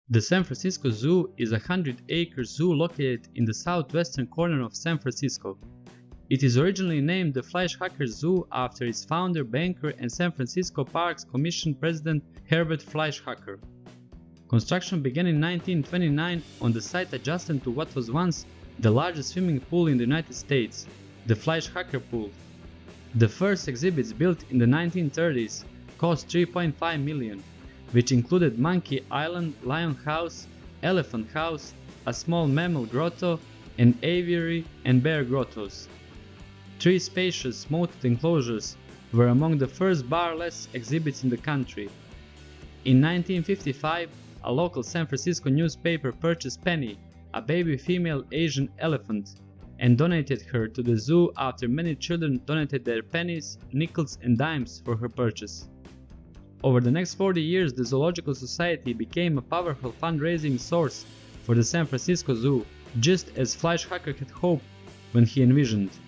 The San Francisco Zoo is a 100-acre zoo located in the southwestern corner of San Francisco. It is originally named the Fleischhacker Zoo after its founder, banker, and San Francisco Parks Commission president Herbert Fleischhacker. Construction began in 1929 on the site adjacent to what was once the largest swimming pool in the United States, the Fleischhacker Pool. The first exhibits, built in the 1930s, cost $3.5 million, which included Monkey Island, Lion House, Elephant House, a small mammal grotto, an aviary, and bear grottos. 3 spacious moated enclosures were among the first bar-less exhibits in the country. In 1955, a local San Francisco newspaper purchased Penny, a baby female Asian elephant, and donated her to the zoo after many children donated their pennies, nickels, and dimes for her purchase. Over the next 40 years, the Zoological Society became a powerful fundraising source for the San Francisco Zoo, just as Fleischhacker had hoped when he envisioned.